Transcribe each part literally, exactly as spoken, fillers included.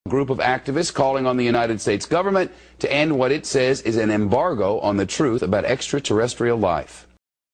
Group of activists calling on the United States government to end what it says is an embargo on the truth about extraterrestrial life.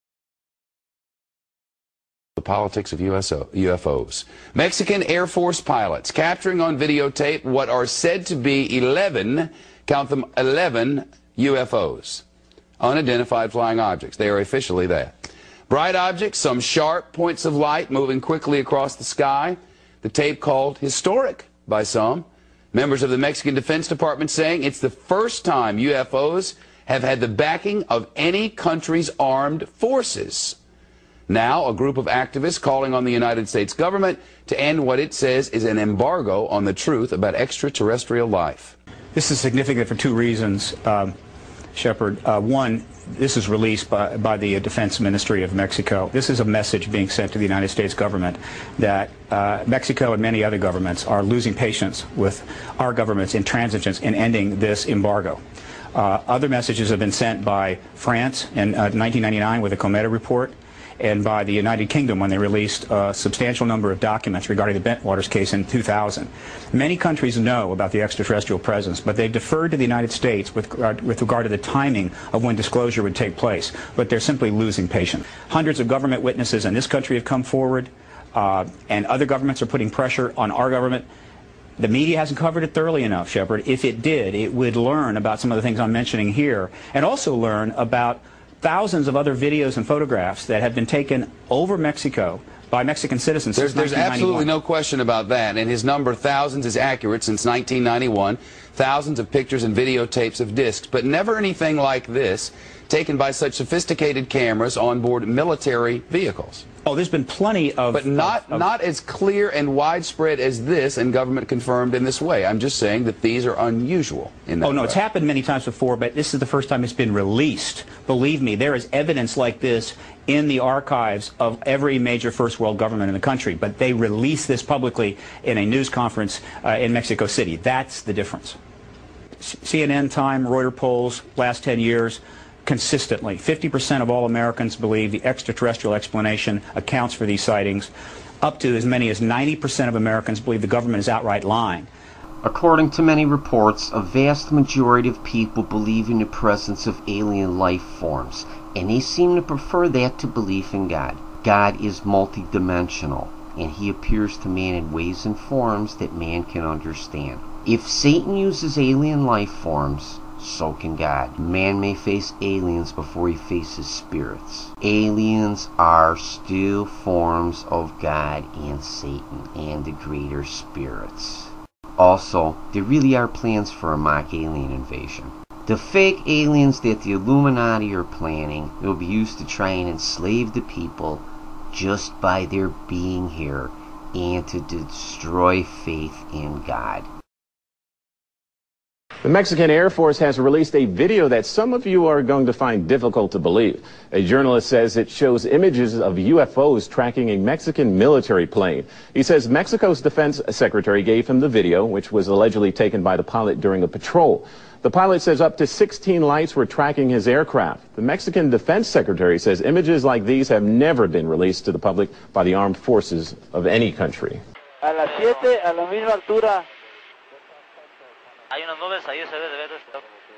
The politics of U F Os. Mexican Air Force pilots capturing on videotape what are said to be eleven, count them, eleven U F Os. Unidentified flying objects. They are officially that. Bright objects, some sharp points of light moving quickly across the sky. The tape called historic by some. Members of the Mexican Defense Department saying it's the first time U F Os have had the backing of any country's armed forces. Now, a group of activists calling on the United States government to end what it says is an embargo on the truth about extraterrestrial life. This is significant for two reasons, um, Shepard. Uh, one, this is released by, by the Defense Ministry of Mexico. This is a message being sent to the United States government that uh, Mexico and many other governments are losing patience with our government's intransigence in ending this embargo. Uh, other messages have been sent by France in uh, nineteen ninety-nine with the Cometa report, and by the United Kingdom when they released a substantial number of documents regarding the Bentwaters case in two thousand. Many countries know about the extraterrestrial presence, but they've deferred to the United States with, uh, with regard to the timing of when disclosure would take place, but they're simply losing patience. Hundreds of government witnesses in this country have come forward, uh, and other governments are putting pressure on our government. The media hasn't covered it thoroughly enough, Shepard. If it did, it would learn about some of the things I'm mentioning here, and also learn about thousands of other videos and photographs that have been taken over Mexico by Mexican citizens There's, since there's absolutely no question about that, and his number, thousands, is accurate since nineteen ninety-one. Thousands of pictures and videotapes of discs, but never anything like this taken by such sophisticated cameras on board military vehicles. Oh, there's been plenty of... But not, of, of, not as clear and widespread as this, and government confirmed in this way. I'm just saying that these are unusual in that Oh, no, way. it's happened many times before, but this is the first time it's been released. Believe me, there is evidence like this in the archives of every major first world government in the country, but they release this publicly in a news conference uh, in Mexico City. That's the difference. C N N, Time, Reuters polls, last ten years, consistently, fifty percent of all Americans believe the extraterrestrial explanation accounts for these sightings. Up to as many as ninety percent of Americans believe the government is outright lying. According to many reports, a vast majority of people believe in the presence of alien life forms, and they seem to prefer that to belief in God. God is multidimensional, and he appears to man in ways and forms that man can understand. If Satan uses alien life forms, so can God. Man may face aliens before he faces spirits. Aliens are still forms of God and Satan and the greater spirits. Also, there really are plans for a mock alien invasion. The fake aliens that the Illuminati are planning will be used to try and enslave the people just by their being here and to destroy faith in God. The Mexican Air Force has released a video that some of you are going to find difficult to believe. A journalist says it shows images of U F Os tracking a Mexican military plane. He says Mexico's defense secretary gave him the video, which was allegedly taken by the pilot during a patrol. The pilot says up to sixteen lights were tracking his aircraft. The Mexican defense secretary says images like these have never been released to the public by the armed forces of any country. A las siete, a la misma altura. Hay unas nubes, ahí se ve de ver esto.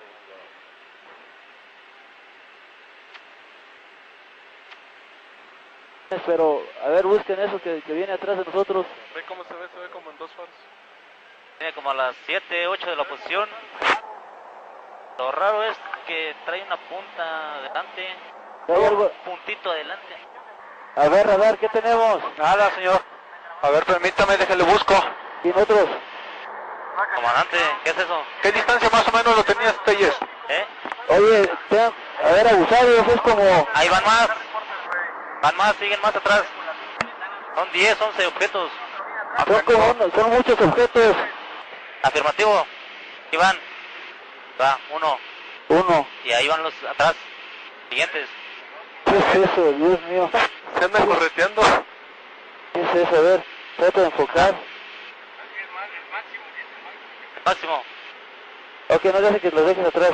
Pero, a ver, busquen eso que, que viene atrás de nosotros. ¿Ve cómo se ve? Se ve como en dos faros. Viene como a las siete, ocho de la posición. Lo raro es que trae una punta adelante. ¿Hay algo? Un puntito adelante. A ver, radar, ¿qué tenemos? Nada, señor. A ver, permítame, déjale busco. ¿Y nosotros? Comandante, ¿qué es eso? ¿Qué distancia más o menos lo tenías, Telles? ¿Eh? Oye, te, a ver, abusados, es como... Ahí van más. Van más, siguen más atrás. Son diez, once objetos. Son, como uno, son muchos objetos. Afirmativo. Ahí van. Va, uno. Uno. Y ahí van los atrás. Siguientes. ¿Qué es eso, Dios mío? ¿Se andan correteando? ¿Qué es eso? A ver, trata de enfocar. Máximo. Ok, no dejes que los dejes atrás.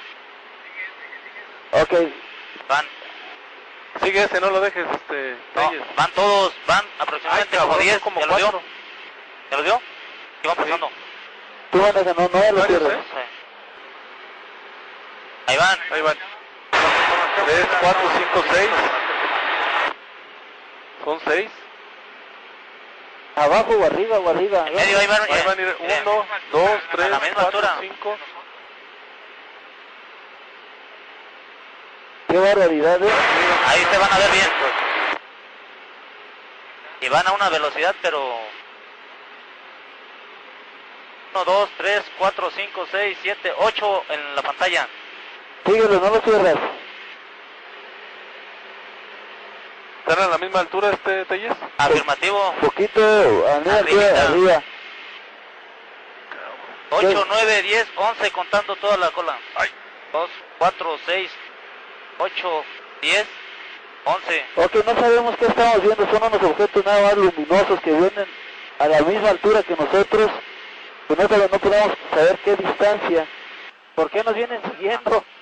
Ok. Van. Sigue ese, no lo dejes, este... No, van todos, van aproximadamente Ay, como cabrón, diez. como ¿Ya lo dio? cuatro. ¿Ya lo dio? ¿Qué van pasando? Tú manejas, no, no, lo Varios, pierdes. ¿eh? Sí. Ahí van. Ahí van. tres, cuatro, cinco, seis. Son seis. Abajo o arriba o arriba. En medio, ahí van. Ahí van a ir uno, dos, tres, a la misma cuatro, altura. cinco. Qué barbaridad, ¿eh? Ahí se van a ver bien. Y van a una velocidad, pero... uno, dos, tres, cuatro, cinco, seis, siete, ocho en la pantalla. Síguelo, no lo cierras. ¿Están a la misma altura este Telles? Afirmativo. Poquito, arriba, Arribita. arriba. ocho, nueve, diez, once contando toda la cola. dos, cuatro, seis, ocho, diez, once. Ok, no sabemos qué estamos viendo, son unos objetos nada más luminosos que vienen a la misma altura que nosotros. Pues no, no podemos saber qué distancia. ¿Por qué nos vienen siguiendo?